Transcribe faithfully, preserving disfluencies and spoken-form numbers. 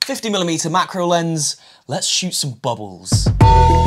fifty millimeter macro lens, let's shoot some bubbles.